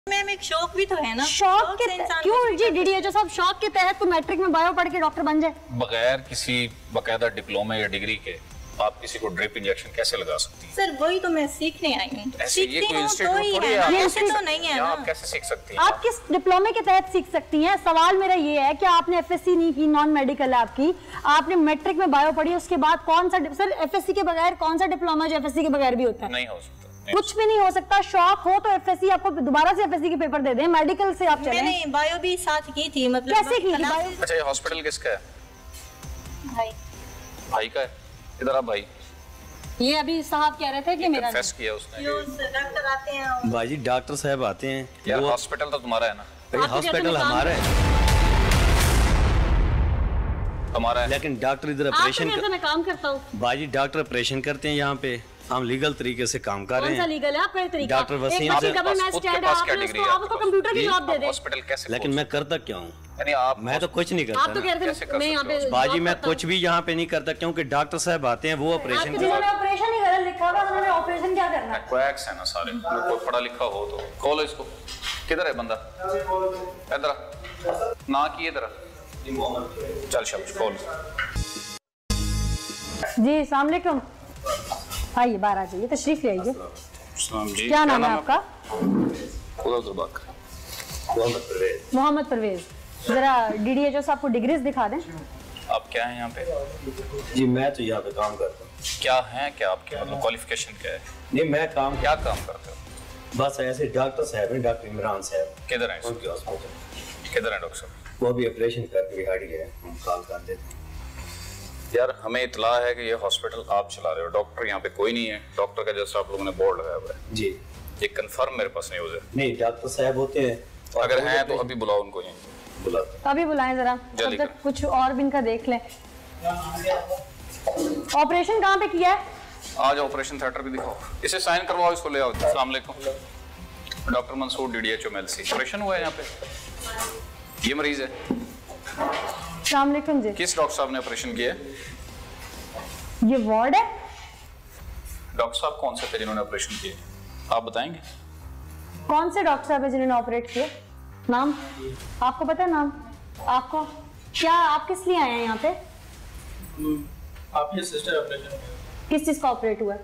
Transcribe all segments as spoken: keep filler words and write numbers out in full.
Ma'am एक शौक भी तो है ना। शौक के क्यों जी डीडीएचओ साहब, शौक के तहत तो मैट्रिक में बायो पढ़ के डॉक्टर बन जाए बगैर किसी बकायदा डिप्लोमा या डिग्री के आप किसी को ड्रिप इंजेक्शन कैसे लगा सकती हैं? सर वही तो मैं सीखने आई हूँ। ऐसे ये कोई इंस्टीट्यूट थोड़ी है, ऐसे तो नहीं है ना। आप कैसे सीख सकती हैं? आप किस डिप्लोमे के तहत सीख सकती हैं? सवाल मेरा ये है कि आपने एफएससी नहीं की, नॉन मेडिकल है आपकी, आपने मैट्रिक में बायो पढ़ी, उसके बाद कौन सा सर एफएससी के बगैर कौन सा डिप्लोमा जो एफएससी के बगैर भी होता है? नहीं हो सकता, कुछ भी नहीं हो सकता। शौक हो तो एफएससी आपको दोबारा से एफएससी के पेपर दे दें, मेडिकल से आप चलें। मैंने बायो भी साथ की थी, मतलब कैसे की थी बायो? अच्छा ये हॉस्पिटल किसका है? भाई भाई का है। इधर आप भाई, ये अभी साहब कह रहे थे कि मेरा कन्फेस किया उसने। डॉक्टर आते हैं भाई जी, डॉक्टर साहब आते हैं। यार हॉस्पिटल तो तुम्हारा है ना? भाई हॉस्पिटल हमारा है, हमारा है, लेकिन डॉक्टर इधर आपके ऑपरेशन घर से मैं काम करता हूँ। भाई डॉक्टर ऑपरेशन करते हैं यहाँ पे, हम लीगल तरीके से काम कर रहे कौन सा हैं। लीगल है आपका तरीका? डॉक्टर वसीम एक से डबल मैच स्टैंड है, आपने उसको आप उसको कंप्यूटर की जॉब दे दे। हॉस्पिटल कैसे? लेकिन मैं करता क्या हूँ? यानी आप मैं तो कुछ नहीं आप तो करता कह ना। रहे थे मैं यहाँ पे बाजी मैं कुछ भी यहाँ पे नहीं करता, क्योंकि डॉक्टर साहब आते हैं, वो ऑपरेशन आपके जिन्होंने ऑपरेशन ही करा लिखा हुआ, उन्होंने ऑपरेशन क्या करना है? क्वैक्स है ना सारे, कोई पढ़ा लिखा हो तो खोलो इसको। किधर है बंदा? इधर ना की इधर चल शाबाश खोल। जी अस्सलाम वालेकुम। आइए बाहर आ जाइए, तशरीफ ले आइए। जी क्या नाम है आपका? मोहम्मद परवेज। जरा डीडीएचओ साहब को डिग्रीज दिखा दें। आप क्या हैं यहाँ पे? जी मैं तो यहाँ पे काम करता हूँ। क्या है, क्या आपके मतलब क्वालिफिकेशन क्या है? नहीं मैं काम क्या काम करते हो? बस ऐसे डॉक्टर साहब हैं, डॉक्टर इमरान साहब, किधर हैं? उनके हॉस्पिटल। किधर हैं डॉक्टर साहब? वो अभी ऑपरेशन करके बिहार गए हैं, हम कॉल कर देते हैं। यार हमें इतला है कि ये हॉस्पिटल आप चला रहे हो, डॉक्टर यहाँ पे कोई नहीं है। डॉक्टर का जैसा आप लोगों ने बोर्ड लगाया हुआ है जी, ये कंफर्म मेरे पास न्यूज़ है। नहीं डॉक्टर साहब होते हैं, अगर हैं तो अभी बुलाओ उनको यहीं। बुलाते हैं। अभी बुलाएं जरा, तब तक कुछ और भी इनका देख लें। ऑपरेशन कहाँ पे किया है? आज ऑपरेशन थिएटर भी दिखाओ, इसे साइन करवाओ, इसको ले आओ। अस्सलाम वालेकुम, doctor Mansoor DDHO Mailsi. Operation हुआ है यहाँ पे, ये मरीज है। अस्सलाम वालेकुम जी। किस डॉक्टर साहब ने ऑपरेशन किया है? ये वार्ड है? डॉक्टर साहब कौन से थे जिन्होंने ऑपरेशन किया, आप बताएंगे? कौन से डॉक्टर साहब है जिन्होंने ऑपरेट किया? नाम आपको पता है? नाम आपको क्या, आप किस लिए आए हैं यहाँ पे? आपके सिस्टर ऑपरेशन किस चीज का ऑपरेट हुआ है?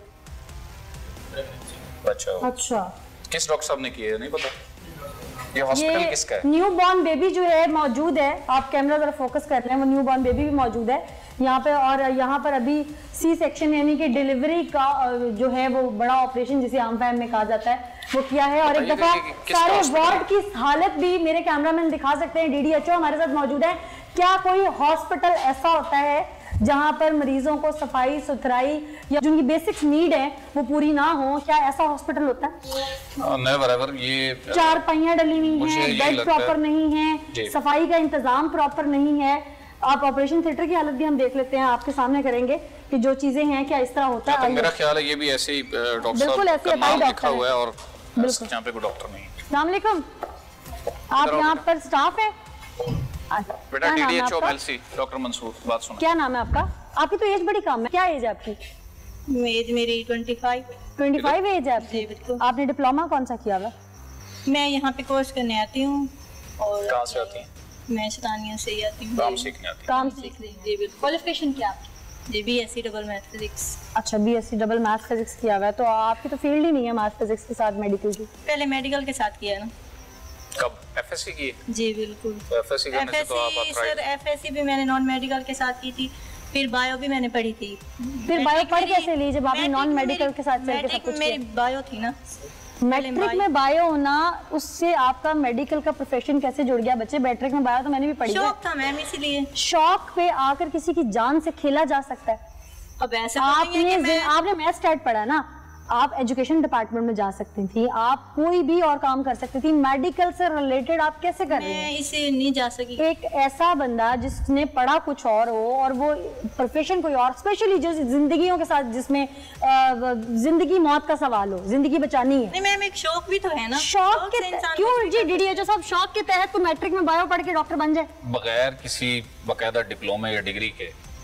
अच्छा अच्छा, किस डॉक्टर साहब ने किया है नहीं पता? ये हॉस्पिटल किसका है? न्यू बॉर्न बेबी जो है मौजूद है, आप कैमरा जरा फोकस कर रहे हैं, वो न्यू बॉर्न बेबी भी मौजूद है यहाँ पे। और यहाँ पर अभी सी सेक्शन यानी कि डिलीवरी का जो है वो बड़ा ऑपरेशन जिसे आम फैम में कहा जाता है वो किया है। और एक दफा सारे वार्ड की हालत भी मेरे कैमरामैन दिखा सकते हैं, डीडीएचओ हमारे साथ मौजूद है। क्या कोई हॉस्पिटल ऐसा होता है जहां पर मरीजों को सफाई सुथराई या जो उनकी बेसिक नीड है वो पूरी ना हो? क्या ऐसा हॉस्पिटल होता है? Never ever. ये चार पहियां डली हुई हैं, बेड प्रॉपर नहीं है, सफाई का इंतजाम प्रॉपर नहीं है। आप ऑपरेशन थिएटर की हालत भी हम देख लेते हैं, आपके सामने करेंगे कि जो चीजें हैं क्या इस तरह होता है। तो मेरा ख्याल है ये भी ऐसे ही डॉक्टर बिल्कुल ऐसे नाम लिखा हुआ है और यहाँ पे कोई डॉक्टर नहीं है। अस्सलाम वालेकुम, आप यहाँ पर स्टाफ है? बेटा डीडीएचओ मेलसी, डॉक्टर मंसूर, बात सुनो। क्या नाम है आपका? आपकी तो एज बड़ी कम है, क्या एज है आपकी? एज मेरी पच्चीस। पच्चीस एज है आपकी? बिल्कुल। आपने डिप्लोमा कौन सा किया हुआ? मैं यहाँ पे कोर्स करने आती हूँ। और कहाँ से आती हैं? मैं शतानिया से ही आती हूँ। काम सीखने आती हैं? काम सीख रही जी बिल्कुल। क्वालिफिकेशन क्या आपकी? जी बीएससी डबल मैथ फिजिक्स। अच्छा, बीएससी डबल मैथ फिजिक्स किया हुआ है, तो आपकी तो फील्ड ही नहीं है मैथ फिजिक्स के साथ मेडिकल की। पहले मेडिकल के साथ किया ना। कब एफएससी की? जी बिल्कुल। एफएससी करने से तो आप सर एफएससी भी मैंने नॉन मेडिकल के साथ की थी, फिर बायो भी मैंने पढ़ी थी। फिर बायो पढ़ कैसे ली जब आपने नॉन मेडिकल के साथ चल के सब कुछ? मेरी बायो थी ना। मैट्रिक में बायो होना, उससे आपका मेडिकल का प्रोफेशन कैसे जुड़ गया? बच्चे मैट्रिक में बायो तो मैंने भी पढ़ी है। शौक था मैम, इसीलिए। शौक पे आकर किसी की जान से खेला जा सकता है? अब ऐसा आपने मैं... आपने मैथ स्टैट पढ़ा ना, आप एजुकेशन डिपार्टमेंट में जा सकती थी, आप कोई भी और काम कर सकती थी। मेडिकल से रिलेटेड आप कैसे कर रही हैं? मैं इसे नहीं जा सकी। एक ऐसा बंदा जिसने पढ़ा कुछ और हो और वो प्रोफेशन कोई और, स्पेशली जो जिंदगियों के साथ जिसमें जिंदगी मौत का सवाल हो, जिंदगी बचानी है। नहीं मैम एक शौक भी तो है ना। शौक के क्यों जी डीडीएचओ साहब, शौक के तहत तो मैट्रिक में बायो पढ़ के डॉक्टर बन जाए बगैर किसी बकायदा डिप्लोमा या डिग्री के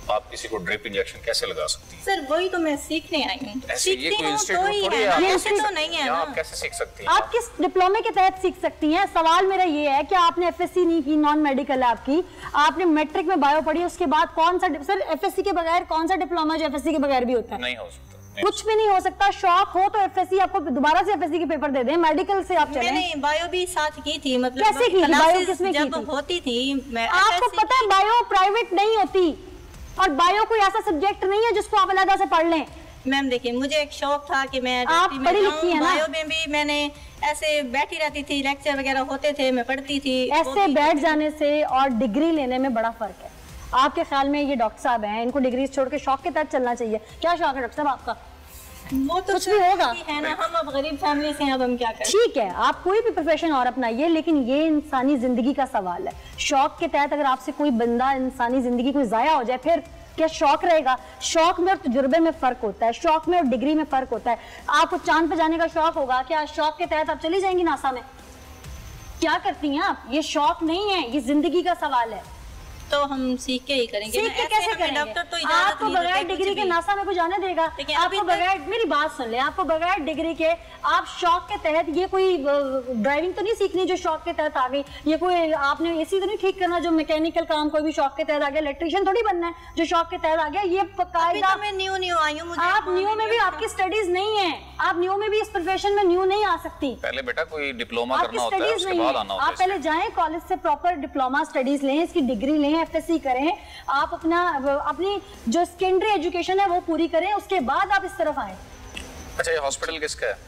आप किसी को ड्रिप इंजेक्शन कैसे लगा सकती हैं? सर वही तो मैं सीखने आई हूँ। ऐसे ये सीखती कोई हूँ इंस्टीट्यूट तो ही थोड़ी है है, ना, आप ऐसे तो नहीं है ना। आप कैसे सीख सकती हैं? आप किस डिप्लोमे के तहत सीख सकती हैं? सवाल मेरा ये है कि आपने एफएससी नहीं की, नॉन मेडिकल है आपकी, आपने मैट्रिक में बायो पढ़ी, उसके बाद कौन सा सर एफएससी के बगैर कौन सा डिप्लोमा जो एफएससी के बगैर भी होता है? नहीं हो सकता, कुछ भी नहीं हो सकता। शौक हो तो एफएससी आपको दोबारा से एफएससी के पेपर दे दें, मेडिकल से आप चलें। मैंने बायो भी साथ की थी, मतलब कैसे की? बायो किसमें की जब थी? होती थी मैं आपको पता है बायो प्राइवेट नहीं होती, और बायो कोई ऐसा सब्जेक्ट नहीं है जिसको आप अलग से पढ़ लें। मैम देखिए, मुझे एक शौक था कि मैं आप पढ़ी लिखी हैं ना? बायो में भी मैंने ऐसे बैठी रहती थी, लेक्चर वगैरह होते थे, मैं पढ़ती थी। ऐसे बैठ जाने से और डिग्री लेने में बड़ा फर्क है। आपके ख्याल में ये डॉक्टर साहब हैं, इनको डिग्री छोड़ के शौक के तहत चलना चाहिए? क्या शौक है डॉक्टर साहब आपका? वो तो कुछ भी होगा है ना, हम अब गरीब फैमिली से हैं, अब हम क्या करें। ठीक है, आप कोई भी प्रोफेशन और अपनाइए, लेकिन ये इंसानी जिंदगी का सवाल है। शौक के तहत अगर आपसे कोई बंदा इंसानी जिंदगी कोई जाया हो जाए, फिर क्या शौक रहेगा? शौक में और तजुर्बे में फर्क होता है, शौक में और डिग्री में फर्क होता है। आपको चांद पे जाने का शौक होगा, क्या शौक के तहत आप चली जाएंगी नासा में? क्या करती हैं आप? ये शौक नहीं है, ये जिंदगी का सवाल है। तो हम सीख के ही करेंगे। सीख के कैसे करेंगे? डॉक्टर तो इजाजत आपको नहीं बगैर देते डिग्री कुछ के भी। नासा में कोई जाने देगा? आपको बगैर, मेरी बात सुन ले, आपको बगैर डिग्री के आप शौक के तहत, ये कोई ड्राइविंग तो नहीं सीखनी जो शौक के तहत आ गई, ये कोई आपने एसी तो नहीं ठीक करना जो मैकेनिकल काम कोई भी शौक के तहत आ गया, इलेक्ट्रिशियन थोड़ी बनना है जो शौक के तहत आ गया। ये कायदा, मैं न्यू न्यू आई हूँ, आप न्यू में भी आपकी स्टडीज नहीं है, आप न्यू में भी इस प्रोफेशन में न्यू नहीं आ सकती। पहले बेटा कोई डिप्लोमा आपकी करना होता है, स्टडीज उसके नहीं बाद है। आना होता है। आप पहले जाएं कॉलेज से, प्रॉपर डिप्लोमा स्टडीज लें, इसकी डिग्री लें, एफएससी करें, आप अपना अपनी जो सेकेंडरी एजुकेशन है वो पूरी करें, उसके बाद आप इस तरफ आए। अच्छा, ये हॉस्पिटल किसका है?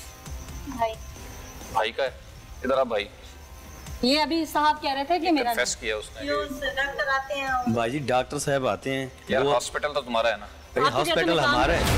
भाई भाई का है। इधर आप भाई, ये अभी साहब कह रहे थे कि मेरा कन्फेस किया उसने। डॉक्टर आते हैं। भाई डॉक्टर साहब आते हैं, यार वो हॉस्पिटल तो तुम्हारा है ना? आप तो हॉस्पिटल कहते हैं हमारा है,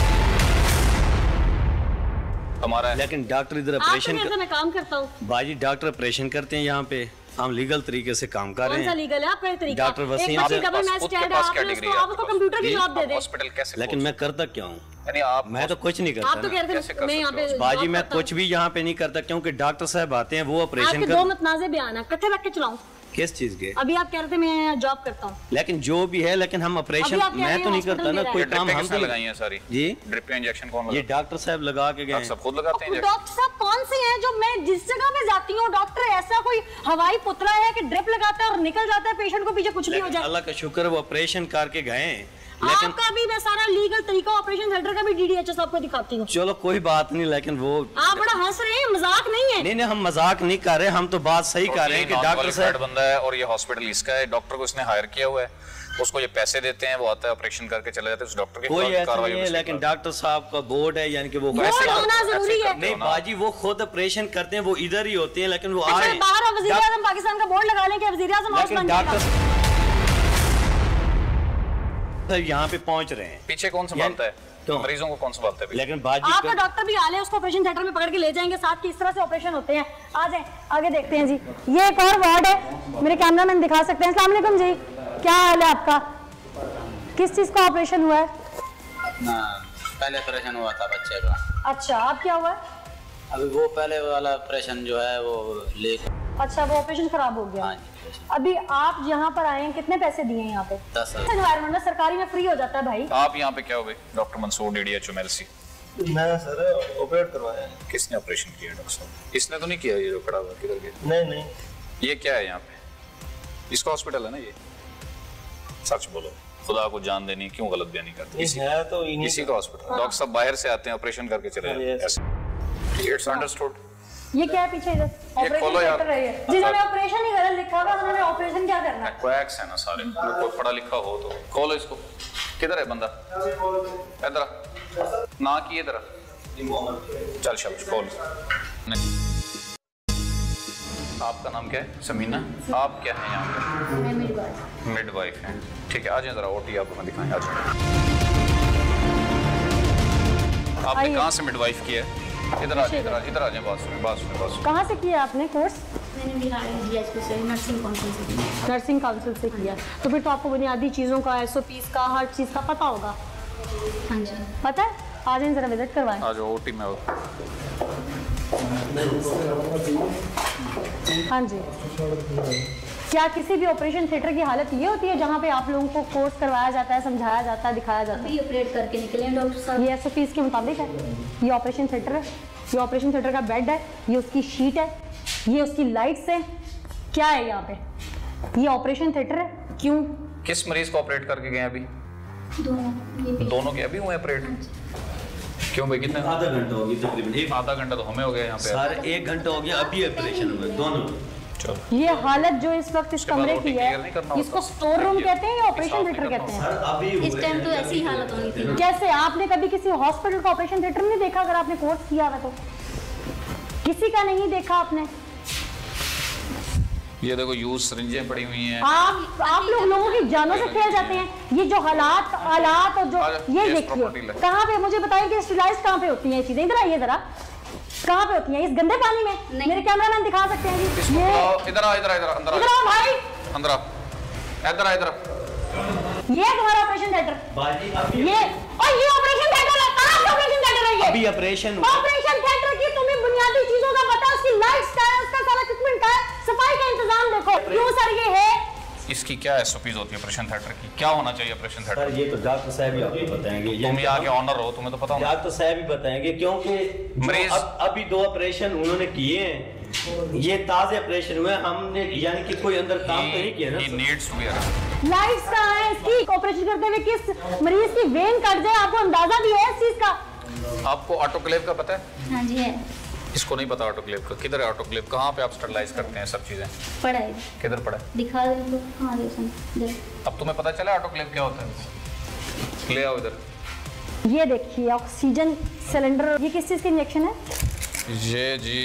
हमारा है। लेकिन डॉक्टर इधर आप तो ऑपरेशन कहते हैं मैं काम करता हूँ। भाई डॉक्टर ऑपरेशन करते हैं यहाँ पे, हम लीगल तरीके से काम कर कौन रहे सा हैं। लीगल है आपका तरीका? डॉक्टर वसीम एक बच्ची से- डबल मैच खुद के स्टैंड है, पास क्या आपने डिग्री उसको, है आप उसको आपके कंप्यूटर की जी, जॉब दे दे। हॉस्पिटल कैसे? लेकिन मैं करता क्या हूँ? यानी आप मैं तो कुछ नहीं आप करता तो ना। कह रहे कैसे थे कर मैं यहाँ पे सकते बाजी job मैं करता हूँ। कुछ भी यहाँ पे नहीं करता, क्योंकि डॉक्टर साहब आते हैं, वो ऑपरेशन आपके दो कर। मतनाज़े बयान है, इकट्ठे रख के चलाऊं? किस चीज के? अभी आप कह रहे थे मैं जॉब करता हूँ। लेकिन जो भी है, लेकिन हम ऑपरेशन, अभी आप कह रहे मैं हैं तो नहीं हॉस्पिटल करता ना, में कोई रह काम हम किसने तो लगाई हैं सारी? जी, ड्रिप इंजेक्शन कौन ये लगाता डॉक्टर साहब लगा के गए है? हैं। सब खुद लगाते हैं इंजेक्शन? डॉक्टर साहब कौन से हैं जो मैं जिस जगह पे जाती हूँ डॉक्टर ऐसा कोई हवाई पुतला है कि ड्रिप लगाता है और निकल जाता है पेशेंट को पीछे कुछ भी हो लेकिन जाए? अल्लाह का शुक्र वो ऑपरेशन करके गए हैं। लेकिन आपका भी मैं सारा लीगल तरीका ऑपरेशन थिएटर का भी डीडीएचएस आपको दिखाती हूँ। चलो कोई बात नहीं, लेकिन वो आप बड़ा हंस रहे हैं, मजाक नहीं है। नहीं नहीं, हम मजाक नहीं कर रहे, हम तो बात सही कर रहे हैं कि डॉक्टर साहब बंदा है और ये हॉस्पिटल इसका है, डॉक्टर को इसने हायर किया हुआ है, उसको ये पैसे देते हैं, वो आता है ऑपरेशन करके चले जाते हैं, उस डॉक्टर की कोई ऐसा कार्रवाई नहीं है, उसके लेकिन खिलाफ। डॉक्टर साहब का बोर्ड है, यानी कि वो बोर्ड ऐसे होना करते- जरूरी ऐसे है। करते नहीं हो ना। बाजी वो खुद ऑपरेशन करते हैं, वो इधर ही होते हैं, लेकिन वो अच्छा, आए बाहर वजीर आजम पाकिस्तान का बोर्ड लगा लें कि वजीर आजम हाउस लेकिन बन जाएगा। डॉक्टर यहाँ पे पहुंच रहे हैं। पीछे कौन संभालता है? क्यों? मरीजों को कौन संभालता है? लेकिन बाजी आपका कर- डॉक्टर भी आले उसको ऑपरेशन थिएटर में पकड़ के ले जाएंगे, साथ किस तरह से ऑपरेशन होते हैं। आ जाए आगे देखते हैं जी। ये एक और वार्ड है, मेरे कैमरामैन दिखा सकते हैं। अस्सलाम वालेकुम जी, क्या हाल है आपका? किस चीज का ऑपरेशन हुआ है? ना पहले ऑपरेशन हुआ था बच्चे का। अच्छा, आप क्या हुआ है? अभी वो पहले वाला ऑपरेशन जो है वो लीक। अच्छा, वो ऑपरेशन खराब हो गया। हाँ जी, अभी आप यहाँ पर आए हैं, कितने पैसे दिए हैं यहाँ पे? दस हजार। एनवायरमेंट में सरकारी में फ्री हो जाता है भाई। आप यहाँ पे क्या हुए? Doctor Mansoor DDHO MLC. मैं सर ऑपरेट करवाया है। किसने ऑपरेशन किया डॉक्टर साहब? इसने तो नहीं किया, ये जो खड़ा हुआ किधर गया? नहीं नहीं, ये क्या है यहाँ पे? इसका हॉस्पिटल है ना ये? सच बोलो, खुदा को जान देनी क्यों गलत बयानी करते? ये इसी है तो इन्हीं इसी का हॉस्पिटल। डॉक्टर साहब बाहर से आते हैं, ऑपरेशन करके चले जाते हैं। Yes. ऐसे इट्स अंडरस्टूड। ये क्या है पीछे इधर? ऑपरेशन खोलो यार। थिएटर है ये। जिन्होंने ऑपरेशन ही गलत लिखा हुआ उन्होंने ऑपरेशन क्या करना है? क्वैक्स है ना सारे, कोई पढ़ा लिखा हो तो खोलो इसको। किधर है बंदा? इधर आ। ना की इधर आ। चल शाबाश खोल। नहीं। आपका नाम क्या है? समीना। आप क्या है यहाँ पे? मैं मिडवाइफ। मिडवाइफ हैं, ठीक है। आ जाए जरा ओटी आपको मैं दिखाएं। आ जाए। आपने आइए। कहाँ से मिडवाइफ किया है? इधर आ जाए, इधर आ इधर आ जाए, बात सुनिए बात सुनिए बात सुनिए। कहाँ से किया आपने कोर्स? मैंने बिहार डीएचपी से नर्सिंग काउंसिल से किया। नर्सिंग काउंसिल से किया, तो फिर तो आपको बुनियादी चीज़ों का, एसओपीज का, हर चीज़ का पता होगा। हाँ जी। पता है? आ जाए जरा विजिट करवाएं। आ जाओ ओटी में। हाँ जी। क्या किसी भी ऑपरेशन थिएटर की हालत ये होती है जहाँ पे आप लोगों को कोर्स करवाया जाता है, समझाया जाता है, दिखाया जाता है? अभी ऑपरेट करके निकले हैं डॉक्टर साहब। ये एस ओ पीज़ के मुताबिक है। ये ऑपरेशन थिएटर है, ये ऑपरेशन थिएटर का बेड है, ये उसकी शीट है, ये उसकी लाइट्स है। क्या है यहाँ पे? ये ऑपरेशन थिएटर है। क्यों? किस मरीज को ऑपरेट करके गए अभी? दोनों दोनों के अभी हुए ऑपरेट? क्यों भाई? कितने? आधा घंटा हो गया तकरीबन। एक आधा घंटा तो हमें हो गया यहाँ पे। सारे एक घंटा हो गया, अभी ऑपरेशन हुए दोनों। चलो, ये हालत जो इस वक्त इस कमरे की है, इसको स्टोर रूम कहते हैं या ऑपरेशन थिएटर कहते हैं? सर अभी इस टाइम तो ऐसी हालत होनी थी। कैसे? आपने कभी किसी हॉस्पिटल का ऑपरेशन थिएटर नहीं देखा? अगर आपने कोर्स किया हुआ तो किसी का नहीं देखा आपने? ये देखो यूज सिरिंजें पड़ी हुई हैं। आप आप लोग लोगों की जानों से खेल जाते हैं। ये जो हालात हालात और जो ये देखिए कहाँ पे, मुझे बताइए कि स्टेरिलाइज कहाँ पे होती हैं ये चीजें? इधर आइए जरा, कहाँ पे होती हैं? इस गंदे पानी में? मेरे कैमरामैन दिखा सकते हैं जी। ये इधर आ, इधर आ, इधर आ, अंदर आ, इधर आओ भाई, अंदर आ, इधर आ, इधर आ। ये तुम्हारा ऑपरेशन थिएटर, बाजी अभी ये और ये ऑपरेशन थिएटर है। कहाँ पे ऑपरेशन थिएटर है ये? अभी ऑपरेशन हुआ। ऑपरेशन थिएटर की तुम्हें बुनियादी चीजों का पता, उसकी लाइट्स का है, उसका सारा इक्विपमेंट का है, सफाई का इंतजाम देखो। क्यों सर ये है? इसकी क्या एसओपीज होती है ऑपरेशन थिएटर की? क्या होना चाहिए ऑपरेशन सर थिएटर? ये तो डॉक्टर साहब ही आपको बताएंगे। तुम यहाँ के ऑनर हो, तुम्हें तो पता होगा। डॉक्टर साहब ही बताएंगे क्योंकि मरीज- अब अभी दो ऑपरेशन उन्होंने किए हैं, ये ताजे ऑपरेशन हुए। हमने यानी कि कोई अंदर काम तो नहीं किया ना। He needs to be arrested. Lights कहाँ है इसकी? ऑपरेशन करते हुए किस मरीज की वेन कट जाए, आपको अंदाजा भी है इस चीज का? आपको ऑटोक्लेव का पता है? हाँ जी है, इसको नहीं पता ऑटोक्लेव का। किधर है ऑटोक्लेव? कहाँ पे आप स्टरलाइज करते हैं सब चीजें? पड़ा है, किधर पड़ा है? दिखा दे तो। कहाँ दे सन इधर। अब तुम्हें पता चला ऑटोक्लेव क्या होता है? ले आओ इधर। ये देखिए ऑक्सीजन सिलेंडर, ये किस चीज का इंजेक्शन है? ये जी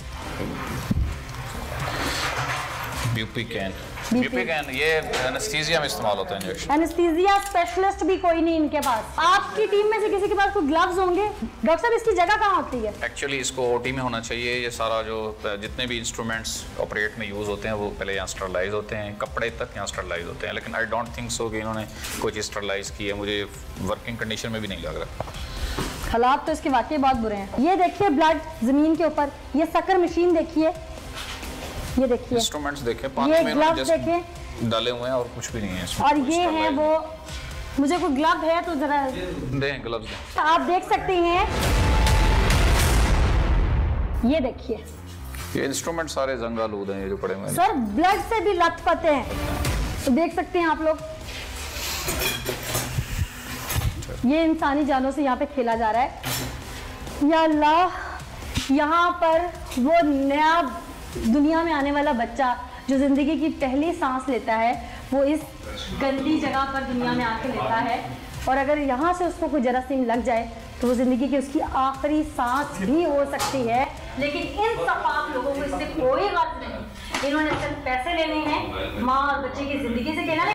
ब्यूपी कैन। ब्यूपी कैन ये एनेस्थीसिया में इस्तेमाल होता है इंजेक्शन। एनेस्थीसिया स्पेशलिस्ट भी कोई नहीं इनके पास। आपकी टीम में से किसी के पास कोई ग्लव्स होंगे? डॉक्टर साहब इसकी जगह कहाँ होती है? एक्चुअली इसको ओटी में होना चाहिए। ये सारा जो जितने भी इंस्ट्रूमेंट्स ऑपरेट में यूज़ होते हैं वो पहले यहाँ स्टरलाइज होते हैं, कपड़े तक यहाँ स्टरलाइज होते हैं। लेकिन आई डोंट थिंक सो कि इन्होंने कोई चीज़ स्टरलाइज की है। मुझे वर्किंग कंडीशन में भी नहीं लग रहा। हालात तो इसके वाकई बहुत बुरे हैं। ये देखिए ब्लड जमीन के ऊपर, ये सकर मशीन देखिए, ये देखिए इंस्ट्रूमेंट्स देखें, पानी ये में ग्लव्स जस्ट देखें, डाले हुए हैं और कुछ भी नहीं है इसमें। और ये है वो, मुझे कोई ग्लव है तो जरा दें, ग्लव्स दें। आप देख सकते हैं, ये देखिए ये इंस्ट्रूमेंट सारे जंग आलूद हैं ये जो पड़े हुए हैं। सर ब्लड से भी लथपथ हैं, तो देख सकते हैं आप लोग। ये इंसानी जानों से यहाँ पे खेला जा रहा है। या अल्लाह, यहाँ पर वो नया दुनिया में आने वाला बच्चा जो जिंदगी की पहली सांस लेता है, वो इस गंदी जगह पर दुनिया में आके लेता है, और अगर यहाँ से उसको कोई जरासीम लग जाए तो वो जिंदगी की उसकी आखिरी सांस भी हो सकती है। लेकिन इन सफाक लोगों को इससे कोई गर्ज नहीं, इन्होंने सिर्फ पैसे लेने हैं, माँ और बच्चे की जिंदगी से कहना